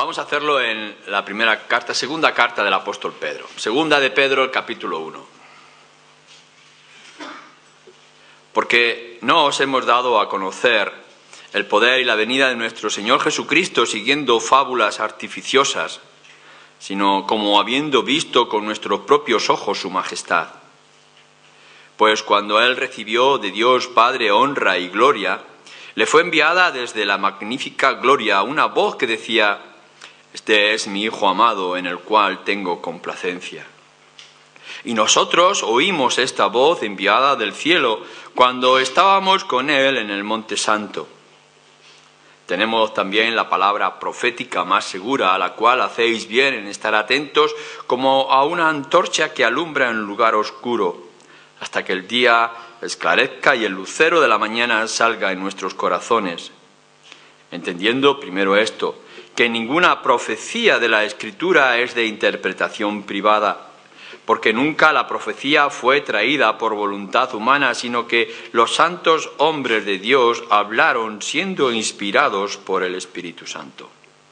Vamos a hacerlo en la segunda carta del apóstol Pedro. Segunda de Pedro, el capítulo 1. Porque no os hemos dado a conocer el poder y la venida de nuestro Señor Jesucristo siguiendo fábulas artificiosas, sino como habiendo visto con nuestros propios ojos su majestad. Pues cuando Él recibió de Dios Padre honra y gloria, le fue enviada desde la magnífica gloria una voz que decía: «Este es mi Hijo amado, en el cual tengo complacencia». Y nosotros oímos esta voz enviada del cielo cuando estábamos con Él en el Monte Santo. Tenemos también la palabra profética más segura, a la cual hacéis bien en estar atentos como a una antorcha que alumbra en un lugar oscuro, hasta que el día esclarezca y el lucero de la mañana salga en nuestros corazones. Entendiendo primero esto, que ninguna profecía de la Escritura es de interpretación privada, porque nunca la profecía fue traída por voluntad humana, sino que los santos hombres de Dios hablaron siendo inspirados por el Espíritu Santo.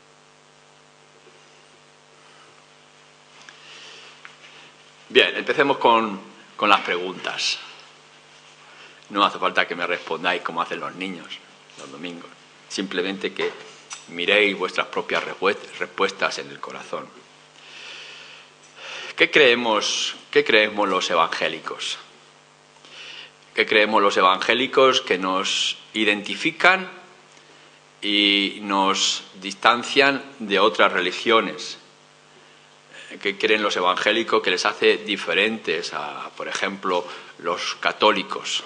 Bien, empecemos con las preguntas. No hace falta que me respondáis como hacen los niños los domingos. Simplemente que miréis vuestras propias respuestas en el corazón. ¿Qué creemos los evangélicos? ¿Qué creemos los evangélicos que nos identifican y nos distancian de otras religiones? ¿Qué creen los evangélicos que les hace diferentes a, por ejemplo, los católicos?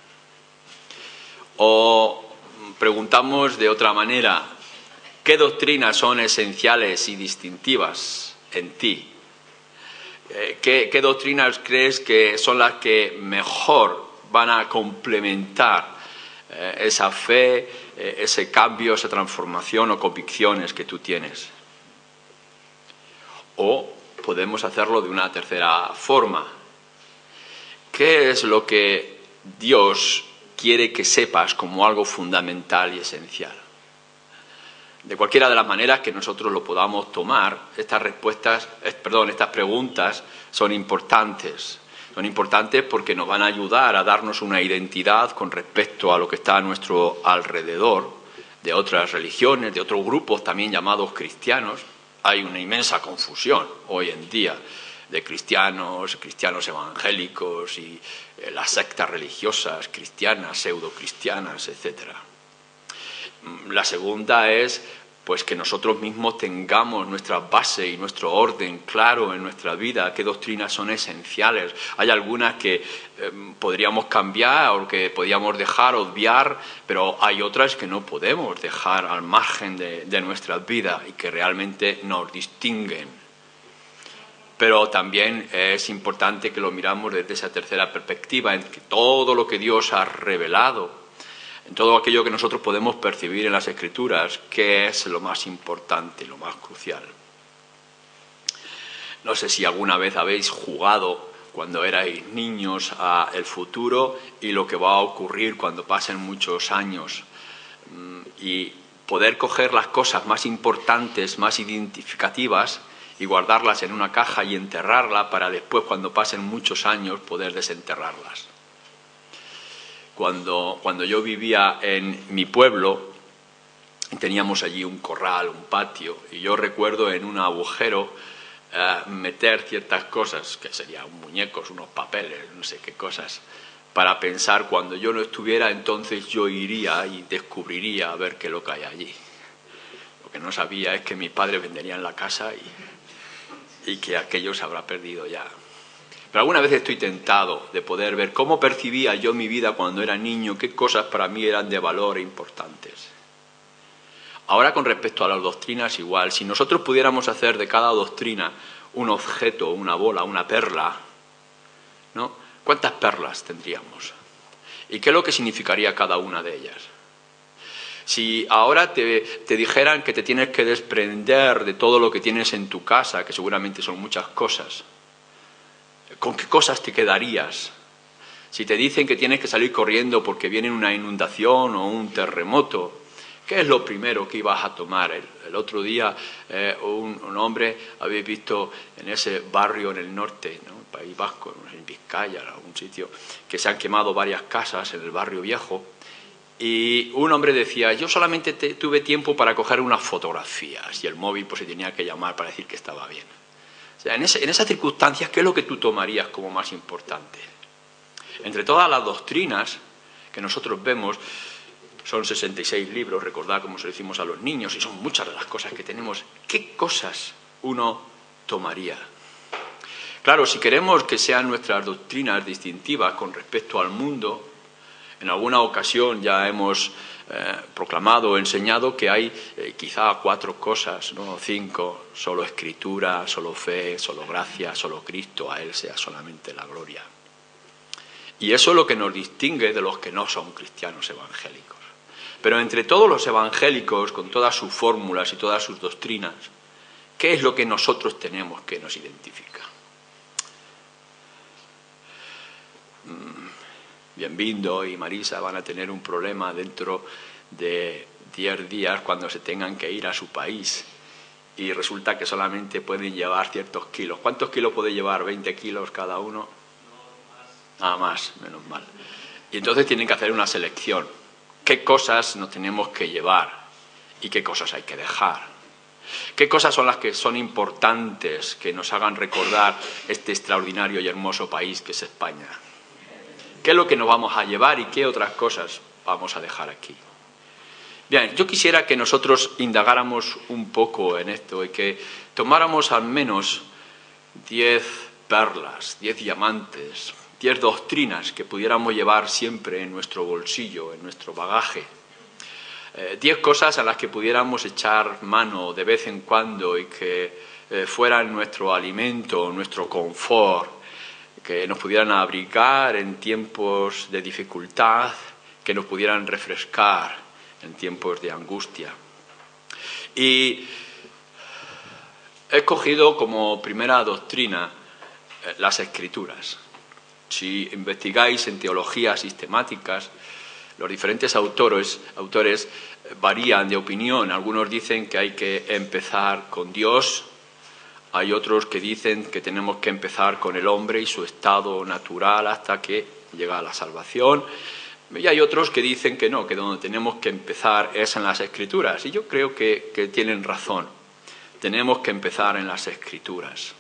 O preguntamos de otra manera: ¿qué doctrinas son esenciales y distintivas en ti? ¿Qué doctrinas crees que son las que mejor van a complementar esa fe, ese cambio, esa transformación o convicciones que tú tienes? O podemos hacerlo de una tercera forma. ¿Qué es lo que Dios quiere que sepas como algo fundamental y esencial? De cualquiera de las maneras que nosotros lo podamos tomar, estas preguntas son importantes. Son importantes porque nos van a ayudar a darnos una identidad con respecto a lo que está a nuestro alrededor, de otras religiones, de otros grupos también llamados cristianos. Hay una inmensa confusión hoy en día de cristianos evangélicos y las sectas religiosas cristianas, pseudocristianas, etc. La segunda es pues que nosotros mismos tengamos nuestra base y nuestro orden claro en nuestra vida, qué doctrinas son esenciales. Hay algunas que podríamos cambiar o que podríamos dejar, obviar, pero hay otras que no podemos dejar al margen de nuestra vida y que realmente nos distinguen. Pero también es importante que lo miramos desde esa tercera perspectiva, en que todo lo que Dios ha revelado, en todo aquello que nosotros podemos percibir en las Escrituras, ¿qué es lo más importante, lo más crucial? No sé si alguna vez habéis jugado cuando erais niños a el futuro y lo que va a ocurrir cuando pasen muchos años, y poder coger las cosas más importantes, más identificativas y guardarlas en una caja y enterrarla para después, cuando pasen muchos años, poder desenterrarlas. Cuando yo vivía en mi pueblo, teníamos allí un corral, un patio, y yo recuerdo en un agujero meter ciertas cosas, que serían muñecos, unos papeles, no sé qué cosas, para pensar cuando yo no estuviera, entonces yo iría y descubriría a ver qué es lo que hay allí. Lo que no sabía es que mis padres venderían la casa y que aquello se habrá perdido ya. Pero alguna vez estoy tentado de poder ver cómo percibía yo mi vida cuando era niño, qué cosas para mí eran de valor e importantes. Ahora, con respecto a las doctrinas, igual, si nosotros pudiéramos hacer de cada doctrina un objeto, una bola, una perla, ¿no? ¿Cuántas perlas tendríamos? ¿Y qué es lo que significaría cada una de ellas? Si ahora te dijeran que te tienes que desprender de todo lo que tienes en tu casa, que seguramente son muchas cosas, ¿con qué cosas te quedarías? Si te dicen que tienes que salir corriendo porque viene una inundación o un terremoto, ¿Qué es lo primero que ibas a tomar? El otro día un hombre, habéis visto en ese barrio en el norte, ¿no? El País Vasco, en Vizcaya, en algún sitio, que se han quemado varias casas en el barrio viejo, y un hombre decía, yo solamente tuve tiempo para coger unas fotografías, y el móvil pues se tenía que llamar para decir que estaba bien. O sea, en esas circunstancias, ¿qué es lo que tú tomarías como más importante? Entre todas las doctrinas que nosotros vemos, son 66 libros, recordad como se lo decimos a los niños, y son muchas de las cosas que tenemos. ¿Qué cosas uno tomaría? Claro, si queremos que sean nuestras doctrinas distintivas con respecto al mundo, en alguna ocasión ya hemos proclamado o enseñado que hay quizá 4 cosas, ¿no? 5, solo Escritura, solo fe, solo gracia, solo Cristo, a Él sea solamente la gloria. Y eso es lo que nos distingue de los que no son cristianos evangélicos. Pero entre todos los evangélicos, con todas sus fórmulas y todas sus doctrinas, ¿qué es lo que nosotros tenemos que nos identifica? Bienvindo y Marisa van a tener un problema dentro de 10 días cuando se tengan que ir a su país y resulta que solamente pueden llevar ciertos kilos. ¿Cuántos kilos puede llevar? ¿20 kilos cada uno? Nada más, menos mal. Y entonces tienen que hacer una selección. ¿Qué cosas nos tenemos que llevar y qué cosas hay que dejar? ¿Qué cosas son las que son importantes que nos hagan recordar este extraordinario y hermoso país que es España? ¿Qué es lo que nos vamos a llevar y qué otras cosas vamos a dejar aquí? Bien, yo quisiera que nosotros indagáramos un poco en esto y que tomáramos al menos 10 perlas, 10 diamantes, 10 doctrinas que pudiéramos llevar siempre en nuestro bolsillo, en nuestro bagaje. 10 cosas a las que pudiéramos echar mano de vez en cuando y que fueran nuestro alimento, nuestro confort, que nos pudieran abrigar en tiempos de dificultad, que nos pudieran refrescar en tiempos de angustia. Y he escogido como primera doctrina las Escrituras. Si investigáis en teologías sistemáticas, los diferentes autores varían de opinión. Algunos dicen que hay que empezar con Dios. Hay otros que dicen que tenemos que empezar con el hombre y su estado natural hasta que llega a la salvación. Y hay otros que dicen que no, que donde tenemos que empezar es en las Escrituras. Y yo creo que tienen razón. Tenemos que empezar en las Escrituras.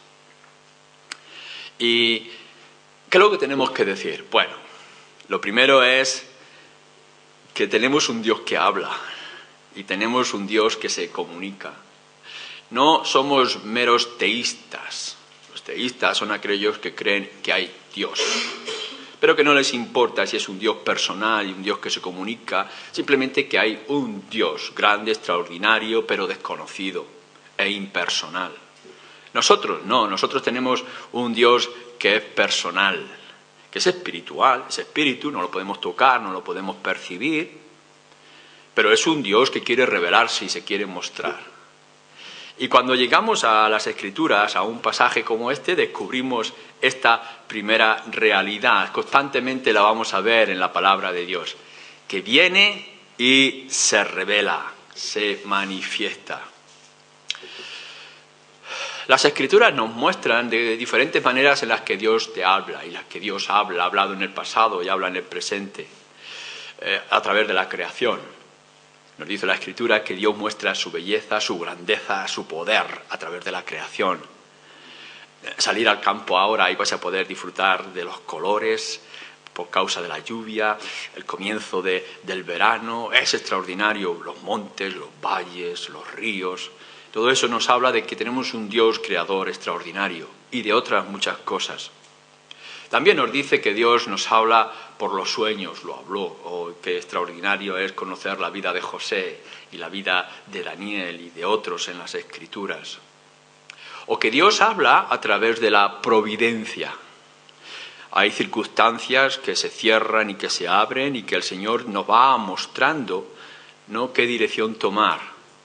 ¿Y qué es lo que tenemos que decir? Bueno, lo primero es que tenemos un Dios que habla y tenemos un Dios que se comunica. No somos meros teístas. Los teístas son aquellos que creen que hay Dios, pero que no les importa si es un Dios personal y un Dios que se comunica, simplemente que hay un Dios grande, extraordinario, pero desconocido e impersonal. Nosotros no, nosotros tenemos un Dios que es personal, que es espiritual, es espíritu, no lo podemos tocar, no lo podemos percibir, pero es un Dios que quiere revelarse y se quiere mostrar. Y cuando llegamos a las Escrituras, a un pasaje como este, descubrimos esta primera realidad. Constantemente la vamos a ver en la palabra de Dios, que viene y se revela, se manifiesta. Las Escrituras nos muestran de diferentes maneras en las que Dios te habla, y las que Dios ha hablado en el pasado y habla en el presente, a través de la creación. Nos dice la Escritura que Dios muestra su belleza, su grandeza, su poder a través de la creación. Salir al campo ahora y vas a poder disfrutar de los colores por causa de la lluvia, el comienzo del verano. Es extraordinario, los montes, los valles, los ríos. Todo eso nos habla de que tenemos un Dios creador extraordinario y de otras muchas cosas. También nos dice que Dios nos habla por los sueños, lo habló, o que extraordinario es conocer la vida de José y la vida de Daniel y de otros en las Escrituras. O que Dios habla a través de la providencia. Hay circunstancias que se cierran y que se abren y que el Señor nos va mostrando, ¿no?, qué dirección tomar,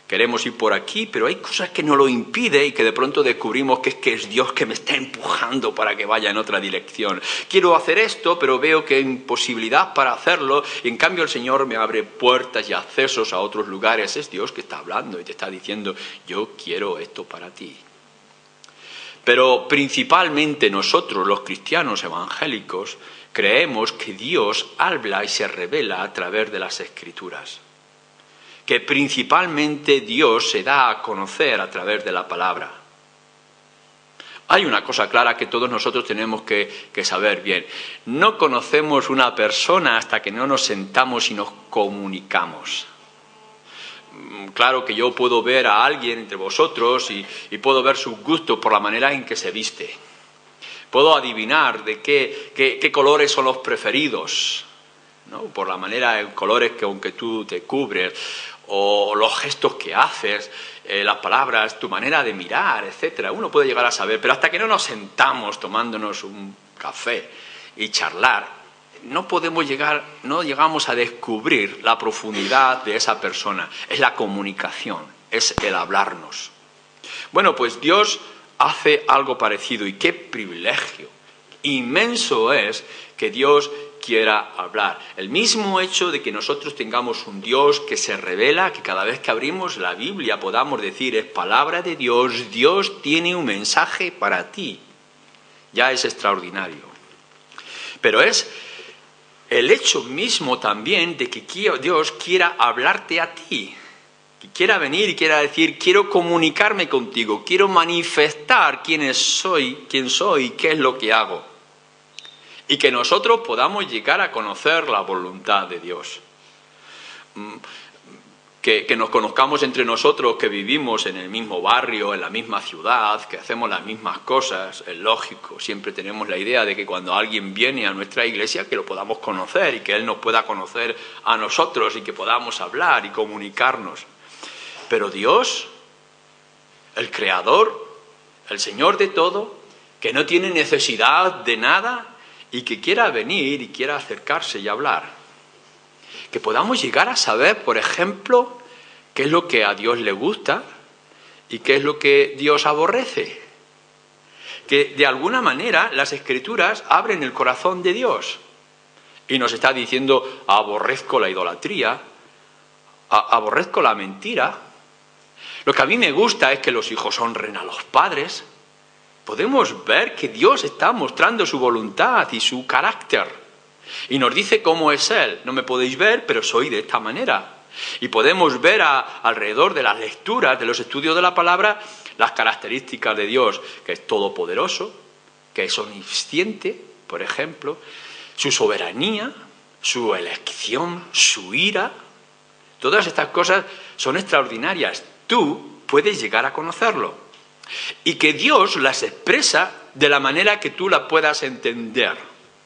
Queremos ir por aquí, pero hay cosas que nos lo impiden y que de pronto descubrimos que es Dios que me está empujando para que vaya en otra dirección. Quiero hacer esto, pero veo que hay imposibilidad para hacerlo y en cambio el Señor me abre puertas y accesos a otros lugares. Es Dios que está hablando y te está diciendo, yo quiero esto para ti. Pero principalmente nosotros, los cristianos evangélicos, creemos que Dios habla y se revela a través de las Escrituras. Que principalmente Dios se da a conocer a través de la palabra. Hay una cosa clara que todos nosotros tenemos que saber bien. No conocemos una persona hasta que no nos sentamos y nos comunicamos. Claro que yo puedo ver a alguien entre vosotros y puedo ver sus gustos por la manera en que se viste. Puedo adivinar de qué colores son los preferidos, ¿no? Por la manera en colores que aunque tú te cubres, o los gestos que haces, las palabras, tu manera de mirar, etcétera. Uno puede llegar a saber, pero hasta que no nos sentamos tomándonos un café y charlar, no llegamos a descubrir la profundidad de esa persona. Es la comunicación, es el hablarnos. Bueno, pues Dios hace algo parecido y qué privilegio inmenso es que Dios quiera hablar. El mismo hecho de que nosotros tengamos un Dios que se revela, que cada vez que abrimos la Biblia podamos decir, es palabra de Dios, Dios tiene un mensaje para ti, ya es extraordinario. Pero es el hecho mismo también de que Dios quiera hablarte a ti, que quiera venir y quiera decir, quiero comunicarme contigo, quiero manifestar quién soy y qué es lo que hago. Y que nosotros podamos llegar a conocer la voluntad de Dios. Que nos conozcamos entre nosotros, que vivimos en el mismo barrio, en la misma ciudad, que hacemos las mismas cosas, es lógico. Siempre tenemos la idea de que cuando alguien viene a nuestra iglesia, que lo podamos conocer y que Él nos pueda conocer a nosotros y que podamos hablar y comunicarnos. Pero Dios, el Creador, el Señor de todo, que no tiene necesidad de nada, y que quiera venir y quiera acercarse y hablar. Que podamos llegar a saber, por ejemplo, qué es lo que a Dios le gusta y qué es lo que Dios aborrece. Que de alguna manera las Escrituras abren el corazón de Dios y nos está diciendo, aborrezco la idolatría, aborrezco la mentira. Lo que a mí me gusta es que los hijos honren a los padres. Podemos ver que Dios está mostrando su voluntad y su carácter. Y nos dice cómo es Él. No me podéis ver, pero soy de esta manera. Y podemos ver alrededor de las lecturas, de los estudios de la palabra, las características de Dios, que es todopoderoso, que es omnisciente, por ejemplo, su soberanía, su elección, su ira. Todas estas cosas son extraordinarias. Tú puedes llegar a conocerlo. Y que Dios las expresa de la manera que tú las puedas entender.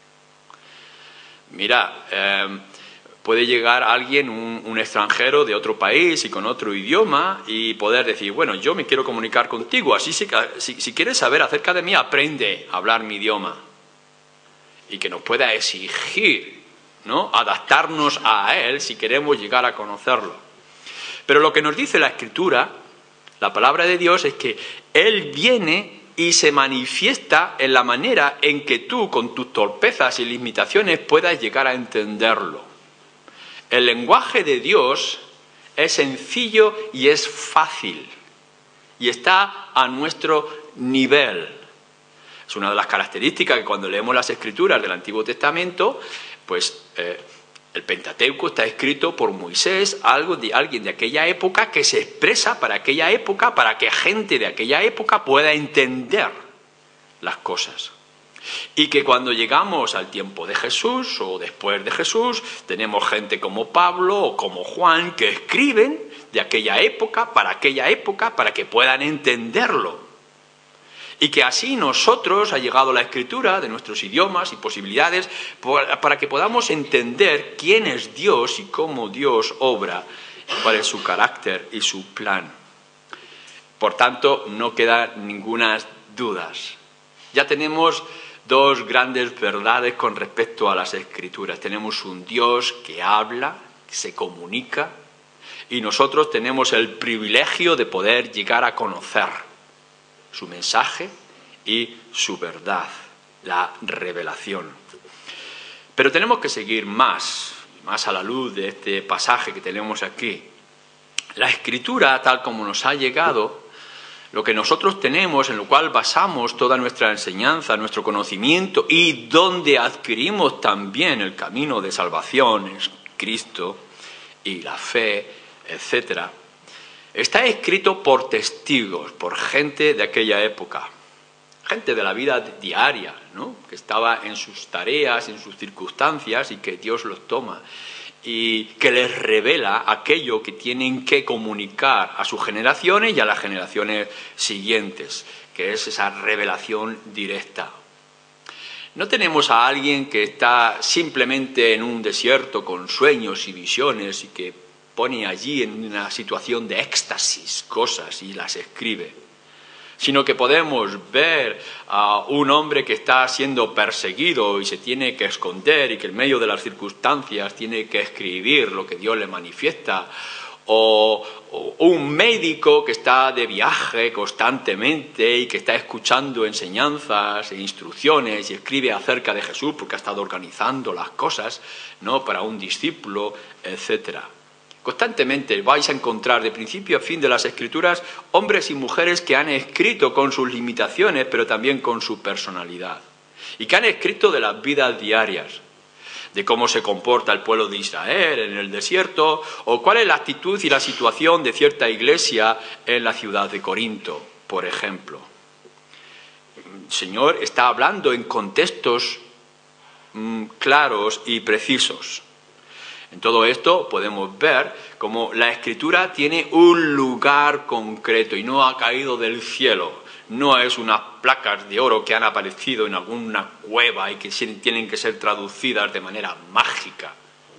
Mira, puede llegar alguien, un extranjero de otro país y con otro idioma y poder decir, bueno, yo me quiero comunicar contigo, así si quieres saber acerca de mí, aprende a hablar mi idioma. Y que nos pueda exigir, ¿no?, adaptarnos a él si queremos llegar a conocerlo. Pero lo que nos dice la Escritura, la palabra de Dios, es que Él viene y se manifiesta en la manera en que tú, con tus torpezas y limitaciones, puedas llegar a entenderlo. El lenguaje de Dios es sencillo y es fácil, y está a nuestro nivel. Es una de las características que cuando leemos las Escrituras del Antiguo Testamento, pues el Pentateuco está escrito por Moisés, alguien de aquella época que se expresa para aquella época, para que gente de aquella época pueda entender las cosas. Y que cuando llegamos al tiempo de Jesús o después de Jesús, tenemos gente como Pablo o como Juan que escriben de aquella época, para que puedan entenderlo. Y que así nosotros ha llegado la Escritura de nuestros idiomas y posibilidades para que podamos entender quién es Dios y cómo Dios obra, cuál es su carácter y su plan. Por tanto, no queda ninguna duda. Ya tenemos dos grandes verdades con respecto a las Escrituras. Tenemos un Dios que habla, que se comunica, y nosotros tenemos el privilegio de poder llegar a conocer su mensaje y su verdad, la revelación. Pero tenemos que seguir más a la luz de este pasaje que tenemos aquí. La Escritura, tal como nos ha llegado, lo que nosotros tenemos, en lo cual basamos toda nuestra enseñanza, nuestro conocimiento y donde adquirimos también el camino de salvación, es Cristo y la fe, etc., está escrito por testigos, por gente de aquella época, gente de la vida diaria, ¿no?, que estaba en sus tareas, en sus circunstancias y que Dios los toma y que les revela aquello que tienen que comunicar a sus generaciones y a las generaciones siguientes, que es esa revelación directa. No tenemos a alguien que está simplemente en un desierto con sueños y visiones y que pone allí en una situación de éxtasis cosas y las escribe, sino que podemos ver a un hombre que está siendo perseguido y se tiene que esconder y que en medio de las circunstancias tiene que escribir lo que Dios le manifiesta, o un médico que está de viaje constantemente y que está escuchando enseñanzas e instrucciones y escribe acerca de Jesús porque ha estado organizando las cosas, ¿no?, para un discípulo, etcétera. Constantemente vais a encontrar de principio a fin de las Escrituras hombres y mujeres que han escrito con sus limitaciones, pero también con su personalidad, y que han escrito de las vidas diarias, de cómo se comporta el pueblo de Israel en el desierto, o cuál es la actitud y la situación de cierta iglesia en la ciudad de Corinto, por ejemplo. El Señor está hablando en contextos claros y precisos. En todo esto podemos ver cómo la Escritura tiene un lugar concreto y no ha caído del cielo. No es unas placas de oro que han aparecido en alguna cueva y que tienen que ser traducidas de manera mágica.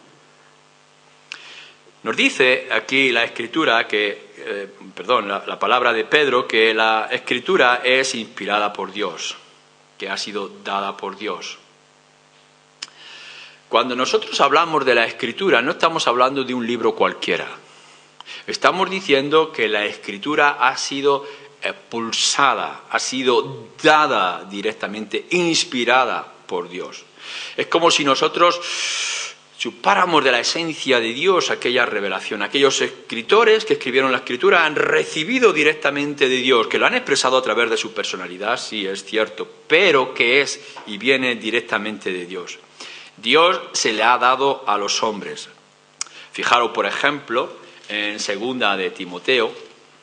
Nos dice aquí la Escritura la palabra de Pedro, que la Escritura es inspirada por Dios, que ha sido dada por Dios. Cuando nosotros hablamos de la Escritura, no estamos hablando de un libro cualquiera. Estamos diciendo que la Escritura ha sido pulsada, ha sido dada directamente, inspirada por Dios. Es como si nosotros chupáramos de la esencia de Dios aquella revelación. Aquellos escritores que escribieron la Escritura han recibido directamente de Dios, que lo han expresado a través de su personalidad, sí, es cierto, pero que es y viene directamente de Dios. Dios se le ha dado a los hombres. Fijaros, por ejemplo, en 2 de Timoteo,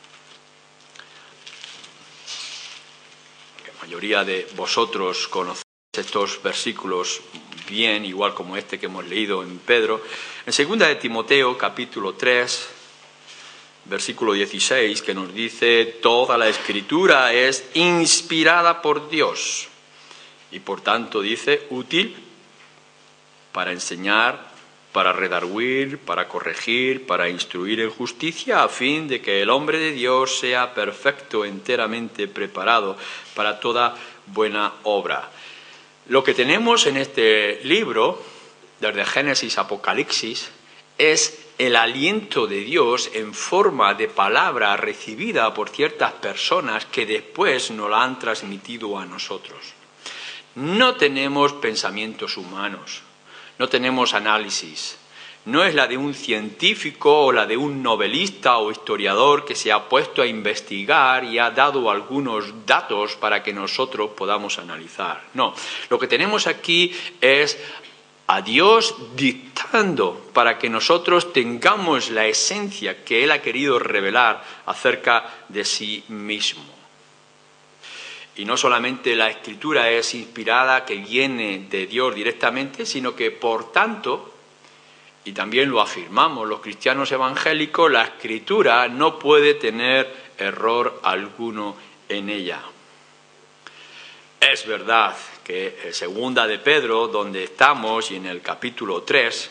que la mayoría de vosotros conocéis estos versículos bien, igual como este que hemos leído en Pedro. En 2 de Timoteo, capítulo 3, versículo 16, que nos dice: toda la Escritura es inspirada por Dios y por tanto, dice, útil para enseñar, para redarguir, para corregir, para instruir en justicia, a fin de que el hombre de Dios sea perfecto, enteramente preparado para toda buena obra. Lo que tenemos en este libro, desde Génesis a Apocalipsis, es el aliento de Dios en forma de palabra recibida por ciertas personas que después nos la han transmitido a nosotros. No tenemos pensamientos humanos. No tenemos análisis. No es la de un científico o la de un novelista o historiador que se ha puesto a investigar y ha dado algunos datos para que nosotros podamos analizar. No, lo que tenemos aquí es a Dios dictando para que nosotros tengamos la esencia que Él ha querido revelar acerca de sí mismo. Y no solamente la Escritura es inspirada, que viene de Dios directamente, sino que, por tanto, y también lo afirmamos los cristianos evangélicos, la Escritura no puede tener error alguno en ella. Es verdad que en 2 de Pedro, donde estamos, y en el capítulo 3,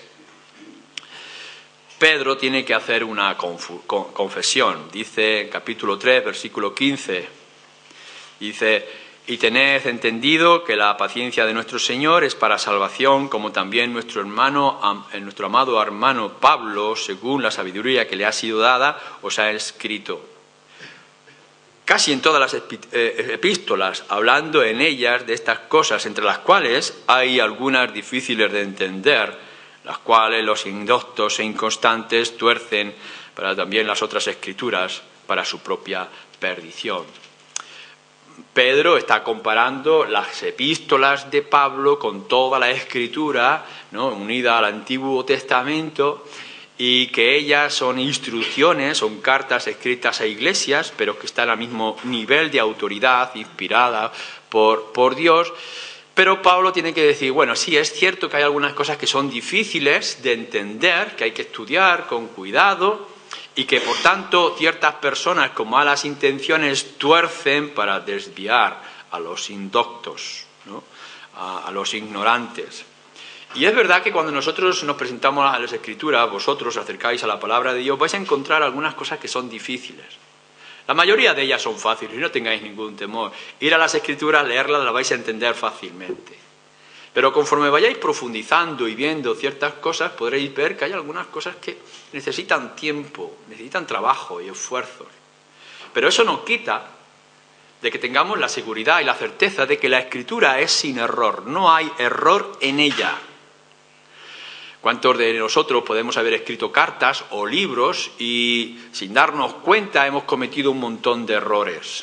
Pedro tiene que hacer una confesión. Dice en capítulo 3, versículo 15, dice Y tened entendido que la paciencia de nuestro Señor es para salvación, como también nuestro amado hermano Pablo, según la sabiduría que le ha sido dada, os ha escrito. Casi en todas las epístolas, hablando en ellas de estas cosas, entre las cuales hay algunas difíciles de entender, las cuales los indoctos e inconstantes tuercen para también las otras escrituras para su propia perdición. Pedro está comparando las epístolas de Pablo con toda la escritura, ¿no?, unida al Antiguo Testamento, y que ellas son instrucciones, son cartas escritas a iglesias, pero que están al mismo nivel de autoridad, inspirada por Dios. Pero Pablo tiene que decir, bueno, sí, es cierto que hay algunas cosas que son difíciles de entender, que hay que estudiar con cuidado, y que, por tanto, ciertas personas con malas intenciones tuercen para desviar a los indoctos, ¿no?, a los ignorantes. Y es verdad que cuando nosotros nos presentamos a las Escrituras, vosotros os acercáis a la palabra de Dios, vais a encontrar algunas cosas que son difíciles. La mayoría de ellas son fáciles, y no tengáis ningún temor. Ir a las Escrituras, leerlas, las vais a entender fácilmente. Pero conforme vayáis profundizando y viendo ciertas cosas, podréis ver que hay algunas cosas que necesitan tiempo, necesitan trabajo y esfuerzos. Pero eso no quita de que tengamos la seguridad y la certeza de que la Escritura es sin error, no hay error en ella. ¿Cuántos de nosotros podemos haber escrito cartas o libros y sin darnos cuenta hemos cometido un montón de errores?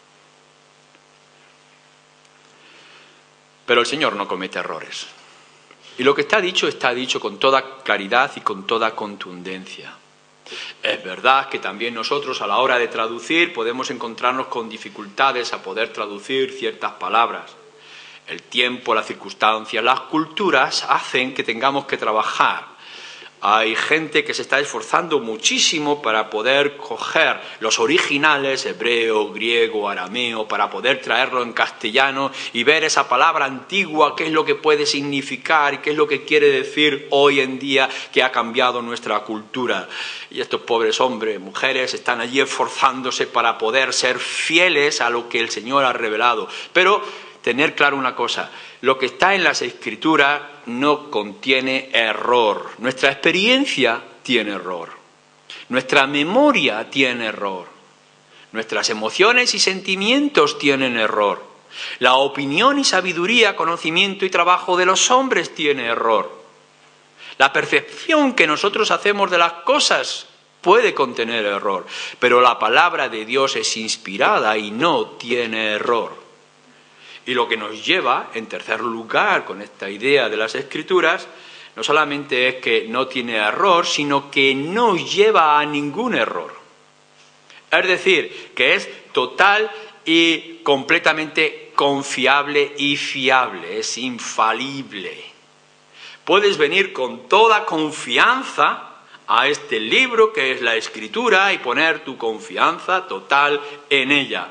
Pero el Señor no comete errores. Y lo que está dicho con toda claridad y con toda contundencia. Es verdad que también nosotros a la hora de traducir podemos encontrarnos con dificultades a poder traducir ciertas palabras. El tiempo, las circunstancias, las culturas hacen que tengamos que trabajar. Hay gente que se está esforzando muchísimo para poder coger los originales, hebreo, griego, arameo, para poder traerlo en castellano y ver esa palabra antigua, qué es lo que puede significar y qué es lo que quiere decir hoy en día que ha cambiado nuestra cultura. Y estos pobres hombres, mujeres, están allí esforzándose para poder ser fieles a lo que el Señor ha revelado. Pero tener claro una cosa, lo que está en las Escrituras no contiene error. Nuestra experiencia tiene error. Nuestra memoria tiene error. Nuestras emociones y sentimientos tienen error. La opinión y sabiduría, conocimiento y trabajo de los hombres tiene error. La percepción que nosotros hacemos de las cosas puede contener error. Pero la palabra de Dios es inspirada y no tiene error. Y lo que nos lleva, en tercer lugar, con esta idea de las Escrituras, no solamente es que no tiene error, sino que no lleva a ningún error. Es decir, que es total y completamente confiable y fiable, es infalible. Puedes venir con toda confianza a este libro que es la Escritura y poner tu confianza total en ella.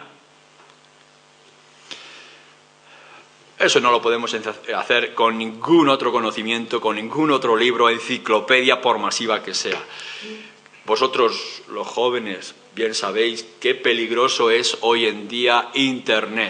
Eso no lo podemos hacer con ningún otro conocimiento, con ningún otro libro, enciclopedia, por masiva que sea. Vosotros, los jóvenes, bien sabéis qué peligroso es hoy en día Internet.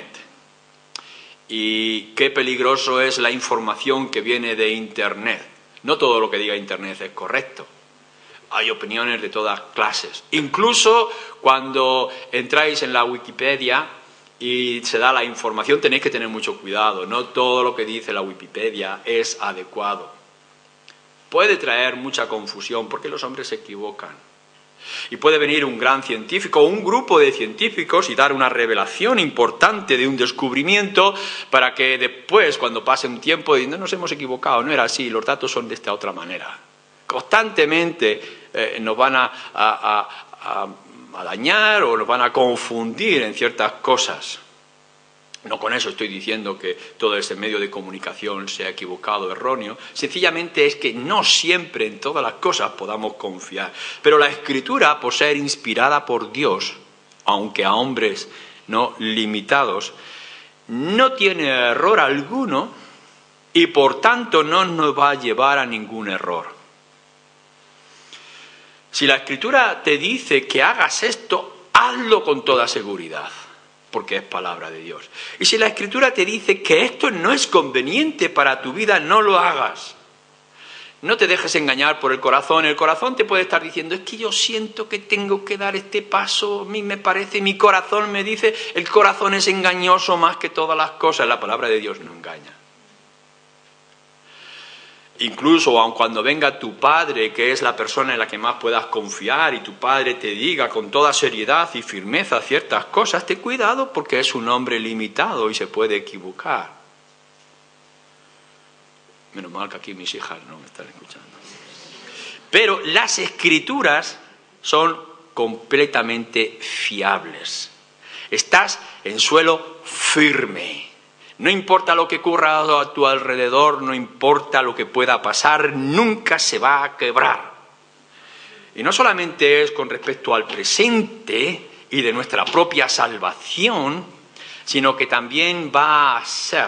Y qué peligroso es la información que viene de Internet. No todo lo que diga Internet es correcto. Hay opiniones de todas clases. Incluso cuando entráis en la Wikipedia y se da la información, tenéis que tener mucho cuidado. No todo lo que dice la Wikipedia es adecuado. Puede traer mucha confusión porque los hombres se equivocan. Y puede venir un gran científico o un grupo de científicos y dar una revelación importante de un descubrimiento para que después, cuando pase un tiempo, digan, no nos hemos equivocado, no era así, los datos son de esta otra manera. Constantemente nos van a dañar o nos van a confundir en ciertas cosas. No con eso estoy diciendo que todo ese medio de comunicación sea equivocado, erróneo. Sencillamente es que no siempre en todas las cosas podamos confiar. Pero la Escritura, por ser inspirada por Dios, aunque a hombres no limitados, no tiene error alguno y por tanto no nos va a llevar a ningún error. Si la Escritura te dice que hagas esto, hazlo con toda seguridad. porque es palabra de Dios. Y si la Escritura te dice que esto no es conveniente para tu vida, no lo hagas. No te dejes engañar por el corazón. El corazón te puede estar diciendo, es que yo siento que tengo que dar este paso, a mí me parece, mi corazón me dice, el corazón es engañoso más que todas las cosas. La palabra de Dios no engaña. Incluso aun cuando venga tu padre, que es la persona en la que más puedas confiar, y tu padre te diga con toda seriedad y firmeza ciertas cosas, ten cuidado porque es un hombre limitado y se puede equivocar. Menos mal que aquí mis hijas no me están escuchando. Pero las Escrituras son completamente fiables. Estás en suelo firme. No importa lo que ocurra a tu alrededor, no importa lo que pueda pasar, nunca se va a quebrar. Y no solamente es con respecto al presente y de nuestra propia salvación, sino que también va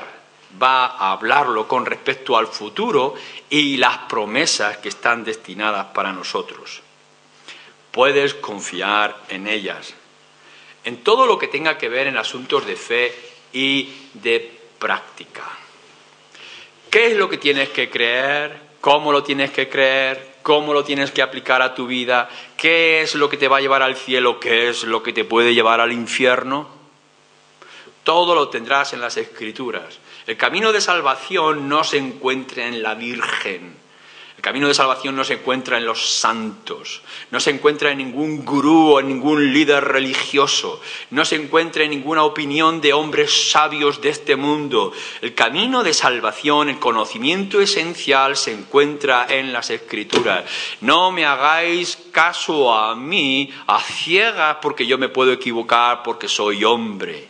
a hablarlo con respecto al futuro y las promesas que están destinadas para nosotros. Puedes confiar en ellas. En todo lo que tenga que ver en asuntos de fe y de práctica. ¿Qué es lo que tienes que creer? ¿Cómo lo tienes que creer? ¿Cómo lo tienes que aplicar a tu vida? ¿Qué es lo que te va a llevar al cielo? ¿Qué es lo que te puede llevar al infierno? Todo lo tendrás en las Escrituras. El camino de salvación no se encuentra en la Virgen. El camino de salvación no se encuentra en los santos. No se encuentra en ningún gurú o en ningún líder religioso. No se encuentra en ninguna opinión de hombres sabios de este mundo. El camino de salvación, el conocimiento esencial se encuentra en las Escrituras. No me hagáis caso a mí a ciegas porque yo me puedo equivocar porque soy hombre.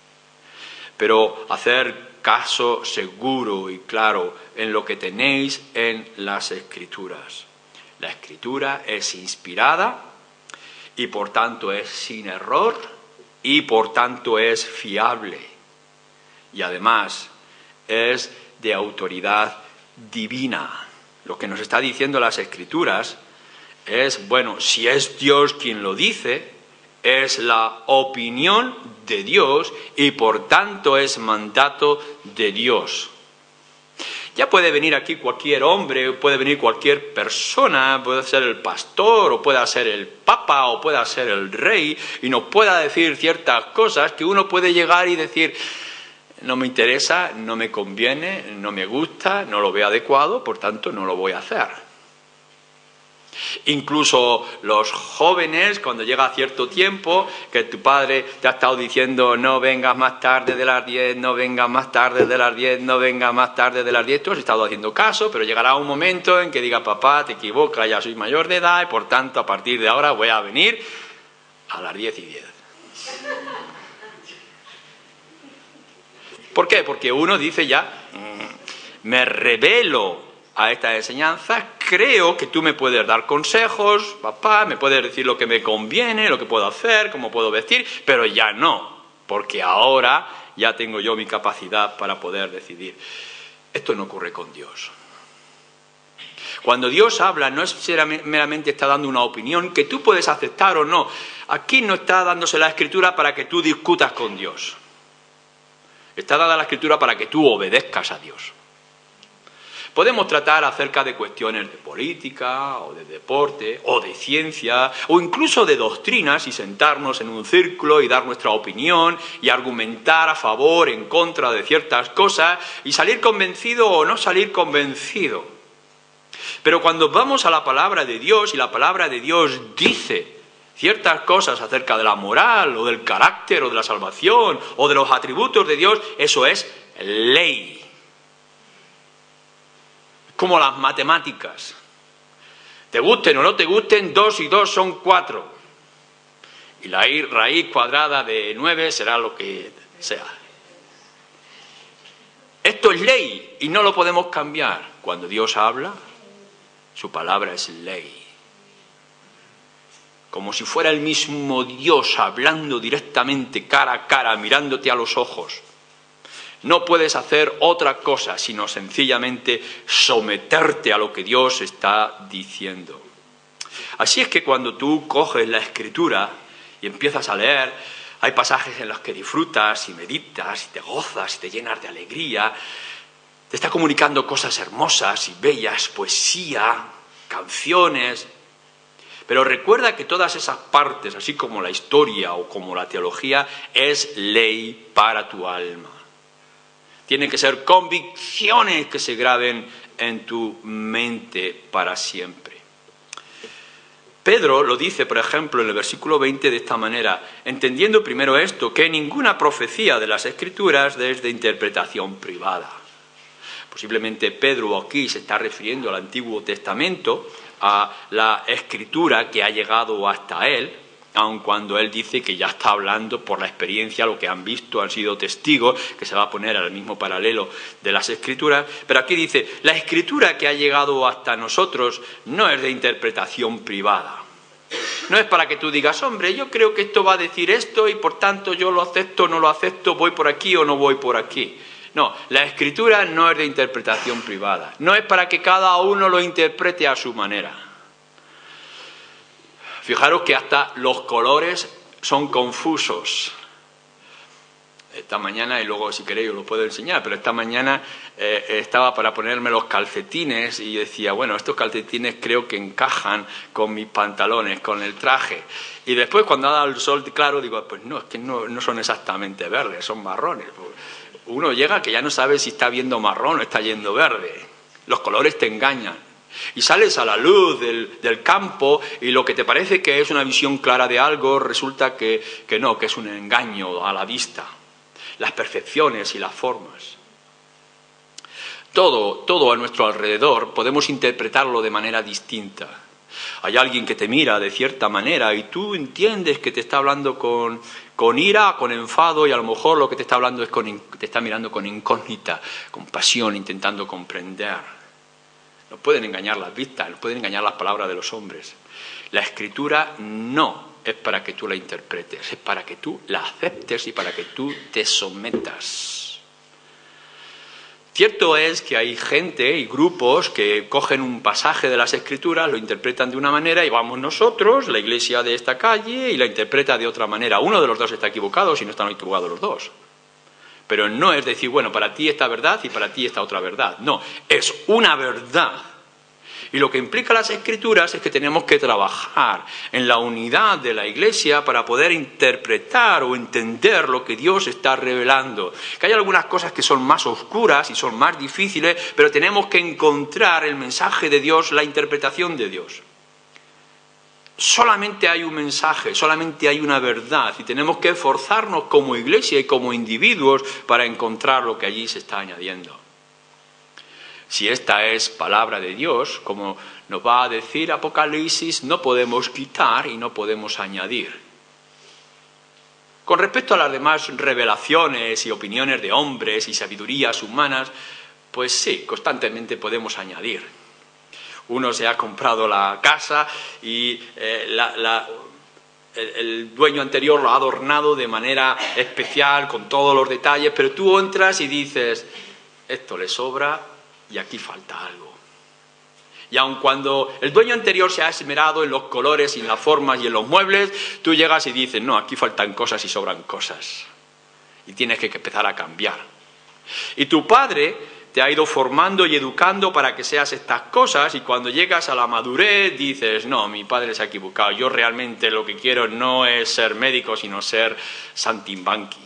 Pero hacer caso seguro y claro en lo que tenéis en las Escrituras. La Escritura es inspirada y por tanto es sin error y por tanto es fiable. Y además es de autoridad divina. Lo que nos está diciendo las Escrituras es, bueno, si es Dios quien lo dice, es la opinión de Dios y por tanto es mandato de Dios. Ya puede venir aquí cualquier hombre, puede venir cualquier persona, puede ser el pastor o puede ser el papa o puede ser el rey y nos pueda decir ciertas cosas que uno puede llegar y decir, no me interesa, no me conviene, no me gusta, no lo veo adecuado, por tanto no lo voy a hacer. Incluso los jóvenes, cuando llega cierto tiempo, que tu padre te ha estado diciendo no vengas más tarde de las 10, no vengas más tarde de las 10, no vengas más tarde de las 10, tú has estado haciendo caso, pero llegará un momento en que diga papá, te equivocas, ya soy mayor de edad y por tanto a partir de ahora voy a venir a las 10:10. ¿Por qué? Porque uno dice ya, me rebelo a esta enseñanza, creo que tú me puedes dar consejos, papá, me puedes decir lo que me conviene, lo que puedo hacer, cómo puedo vestir, pero ya no, porque ahora ya tengo yo mi capacidad para poder decidir. Esto no ocurre con Dios. Cuando Dios habla, no es meramente está dando una opinión que tú puedes aceptar o no. Aquí no está dándose la Escritura para que tú discutas con Dios. Está dada la Escritura para que tú obedezcas a Dios. Podemos tratar acerca de cuestiones de política, o de deporte, o de ciencia, o incluso de doctrinas y sentarnos en un círculo y dar nuestra opinión y argumentar a favor, en contra de ciertas cosas y salir convencido o no salir convencido. Pero cuando vamos a la palabra de Dios y la palabra de Dios dice ciertas cosas acerca de la moral o del carácter o de la salvación o de los atributos de Dios, eso es ley. Como las matemáticas. Te gusten o no te gusten, 2 y 2 son 4. Y la raíz cuadrada de 9 será lo que sea. Esto es ley y no lo podemos cambiar. Cuando Dios habla, su palabra es ley. Como si fuera el mismo Dios hablando directamente cara a cara, mirándote a los ojos. No puedes hacer otra cosa sino sencillamente someterte a lo que Dios está diciendo. Así es que cuando tú coges la Escritura y empiezas a leer, Hay pasajes en los que disfrutas y meditas y te gozas y te llenas de alegría. Te está comunicando cosas hermosas y bellas, poesía, canciones. Pero recuerda que todas esas partes, así como la historia o como la teología, es ley para tu alma. Tienen que ser convicciones que se graben en tu mente para siempre. Pedro lo dice, por ejemplo, en el versículo 20 de esta manera, entendiendo primero esto, que ninguna profecía de las Escrituras es de interpretación privada. Posiblemente Pedro aquí se está refiriendo al Antiguo Testamento, a la Escritura que ha llegado hasta él, aun cuando él dice que ya está hablando por la experiencia, lo que han visto, han sido testigos, que se va a poner al mismo paralelo de las Escrituras. Pero aquí dice, la Escritura que ha llegado hasta nosotros no es de interpretación privada. No es para que tú digas, hombre, yo creo que esto va a decir esto y por tanto yo lo acepto o no lo acepto, voy por aquí o no voy por aquí. No, la Escritura no es de interpretación privada. No es para que cada uno lo interprete a su manera. Fijaros que hasta los colores son confusos. Esta mañana, y luego si queréis os lo puedo enseñar, pero esta mañana estaba para ponerme los calcetines y decía, bueno, estos calcetines creo que encajan con mis pantalones, con el traje. Y después cuando ha dado el sol claro digo, pues no, es que no son exactamente verdes, son marrones. Uno llega que ya no sabe si está viendo marrón o está yendo verde. Los colores te engañan. Y sales a la luz del campo y lo que te parece que es una visión clara de algo resulta que no, que es un engaño a la vista. Las percepciones y las formas. Todo a nuestro alrededor podemos interpretarlo de manera distinta. Hay alguien que te mira de cierta manera y tú entiendes que te está hablando con ira, con enfado, y a lo mejor lo que te está hablando es te está mirando con incógnita, con pasión, intentando comprender. Nos pueden engañar las vistas, nos pueden engañar las palabras de los hombres. La Escritura no es para que tú la interpretes, es para que tú la aceptes y para que tú te sometas. Cierto es que hay gente y grupos que cogen un pasaje de las Escrituras, lo interpretan de una manera y vamos nosotros, la iglesia de esta calle, y la interpreta de otra manera. Uno de los dos está equivocado si no están equivocados los dos. Pero no es decir, bueno, para ti esta verdad y para ti esta otra verdad. No, es una verdad. Y lo que implica las Escrituras es que tenemos que trabajar en la unidad de la Iglesia para poder interpretar o entender lo que Dios está revelando. Que hay algunas cosas que son más oscuras y son más difíciles, pero tenemos que encontrar el mensaje de Dios, la interpretación de Dios. Solamente hay un mensaje, solamente hay una verdad y tenemos que esforzarnos como Iglesia y como individuos para encontrar lo que allí se está añadiendo. Si esta es palabra de Dios, como nos va a decir Apocalipsis, no podemos quitar y no podemos añadir. Con respecto a las demás revelaciones y opiniones de hombres y sabidurías humanas, pues sí, constantemente podemos añadir. Uno se ha comprado la casa y el dueño anterior lo ha adornado de manera especial, con todos los detalles, pero tú entras y dices, esto le sobra y aquí falta algo. Y aun cuando el dueño anterior se ha esmerado en los colores y en las formas y en los muebles, tú llegas y dices, no, aquí faltan cosas y sobran cosas. Y tienes que empezar a cambiar. Y tu padre te ha ido formando y educando para que seas estas cosas y cuando llegas a la madurez dices, no, mi padre se ha equivocado, yo realmente lo que quiero no es ser médico, sino ser saltimbanqui.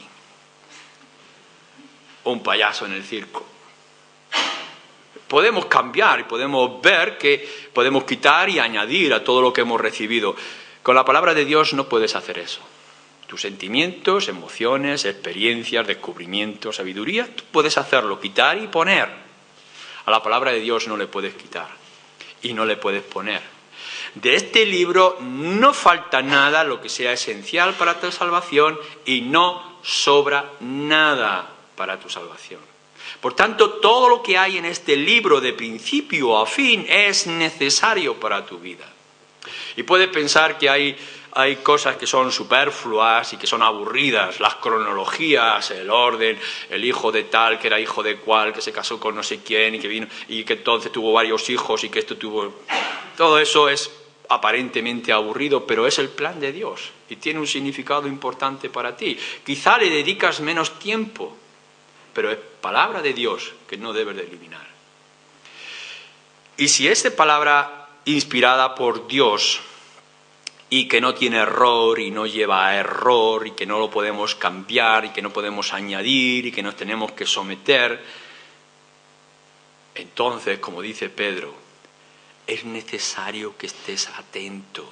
O un payaso en el circo. Podemos cambiar y podemos ver que podemos quitar y añadir a todo lo que hemos recibido. Con la palabra de Dios no puedes hacer eso. Tus sentimientos, emociones, experiencias, descubrimientos, sabiduría, tú puedes hacerlo, quitar y poner. A la palabra de Dios no le puedes quitar y no le puedes poner. De este libro no falta nada lo que sea esencial para tu salvación y no sobra nada para tu salvación. Por tanto, todo lo que hay en este libro de principio a fin es necesario para tu vida. Y puedes pensar que hay cosas que son superfluas y que son aburridas, las cronologías, el orden, el hijo de tal, que era hijo de cual, que se casó con no sé quién y que vino y que entonces tuvo varios hijos y que esto tuvo... Todo eso es aparentemente aburrido, pero es el plan de Dios y tiene un significado importante para ti. Quizá le dedicas menos tiempo, pero es palabra de Dios que no debes de eliminar. Y si es palabra inspirada por Dios y que no tiene error y no lleva a error y que no lo podemos cambiar y que no podemos añadir y que nos tenemos que someter, entonces, como dice Pedro, es necesario que estés atento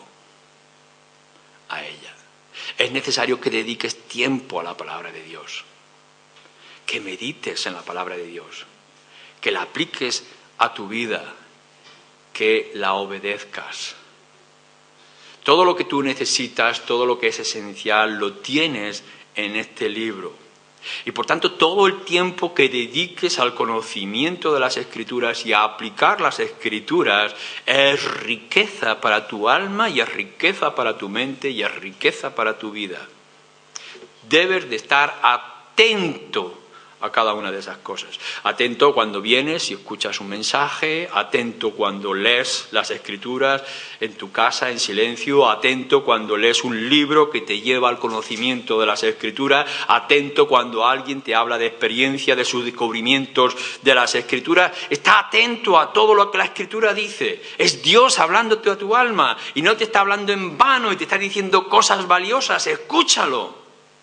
a ella. Es necesario que dediques tiempo a la palabra de Dios, que medites en la palabra de Dios, que la apliques a tu vida, que la obedezcas. Todo lo que tú necesitas, todo lo que es esencial, lo tienes en este libro. Y por tanto, todo el tiempo que dediques al conocimiento de las Escrituras y a aplicar las Escrituras es riqueza para tu alma y es riqueza para tu mente y es riqueza para tu vida. Debes de estar atento a cada una de esas cosas. Atento cuando vienes y escuchas un mensaje, atento cuando lees las Escrituras en tu casa en silencio, atento cuando lees un libro que te lleva al conocimiento de las Escrituras, atento cuando alguien te habla de experiencia, de sus descubrimientos de las Escrituras. Está atento a todo lo que la Escritura dice. Es Dios hablándote a tu alma y no te está hablando en vano y te está diciendo cosas valiosas. Escúchalo.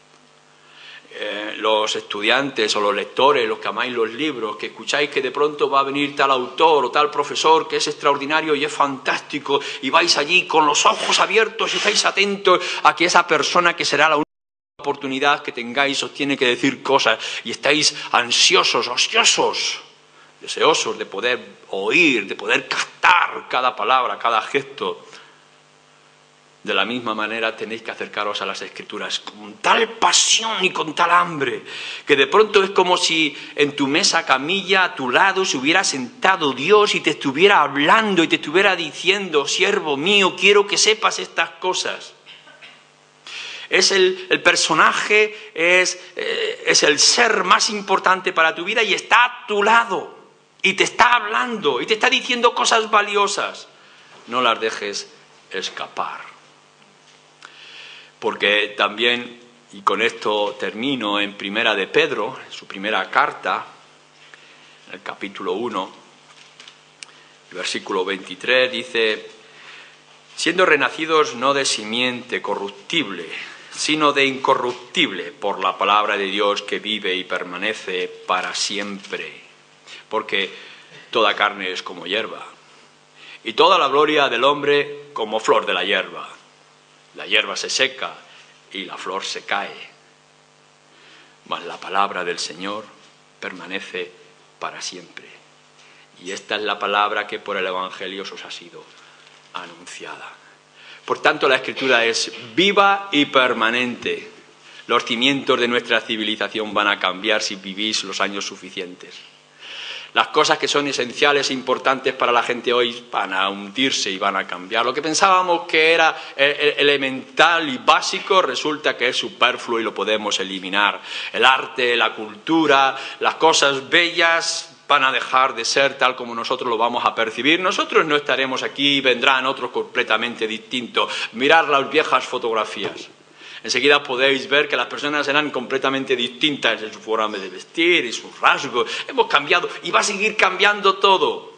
Los estudiantes o los lectores, los que amáis los libros, que escucháis que de pronto va a venir tal autor o tal profesor que es extraordinario y es fantástico y vais allí con los ojos abiertos y estáis atentos a que esa persona, que será la única oportunidad que tengáis, os tiene que decir cosas y estáis ansiosos, ociosos, deseosos de poder oír, de poder captar cada palabra, cada gesto. De la misma manera tenéis que acercaros a las Escrituras con tal pasión y con tal hambre, que de pronto es como si en tu mesa camilla a tu lado se hubiera sentado Dios y te estuviera hablando y te estuviera diciendo: siervo mío, quiero que sepas estas cosas. Es el personaje, es el ser más importante para tu vida y está a tu lado y te está hablando y te está diciendo cosas valiosas. No las dejes escapar. Porque también, y con esto termino, en Primera de Pedro, en su primera carta, en el capítulo 1, el versículo 23, dice: siendo renacidos no de simiente corruptible, sino de incorruptible, por la palabra de Dios que vive y permanece para siempre. Porque toda carne es como hierba, y toda la gloria del hombre como flor de la hierba. La hierba se seca y la flor se cae, mas la palabra del Señor permanece para siempre. Y esta es la palabra que por el Evangelio os ha sido anunciada. Por tanto, la Escritura es viva y permanente. Los cimientos de nuestra civilización van a cambiar si vivís los años suficientes. Las cosas que son esenciales e importantes para la gente hoy van a hundirse y van a cambiar. Lo que pensábamos que era elemental y básico resulta que es superfluo y lo podemos eliminar. El arte, la cultura, las cosas bellas van a dejar de ser tal como nosotros lo vamos a percibir. Nosotros no estaremos aquí, vendrán otros completamente distintos. Mirad las viejas fotografías. Enseguida podéis ver que las personas eran completamente distintas en su forma de vestir y sus rasgos. Hemos cambiado y va a seguir cambiando todo.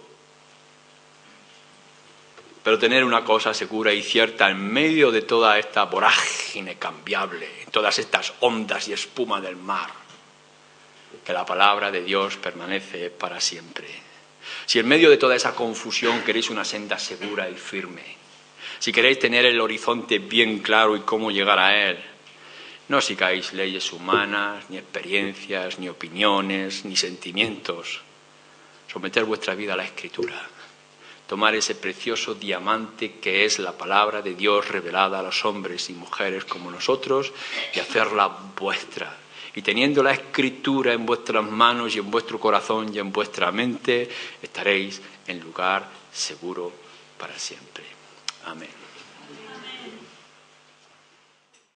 Pero tener una cosa segura y cierta en medio de toda esta vorágine cambiable, todas estas ondas y espuma del mar, que la palabra de Dios permanece para siempre. Si en medio de toda esa confusión queréis una senda segura y firme, si queréis tener el horizonte bien claro y cómo llegar a él, no sigáis leyes humanas, ni experiencias, ni opiniones, ni sentimientos. Someter vuestra vida a la Escritura. Tomar ese precioso diamante que es la palabra de Dios revelada a los hombres y mujeres como nosotros y hacerla vuestra. Y teniendo la Escritura en vuestras manos y en vuestro corazón y en vuestra mente, estaréis en lugar seguro para siempre. Amén.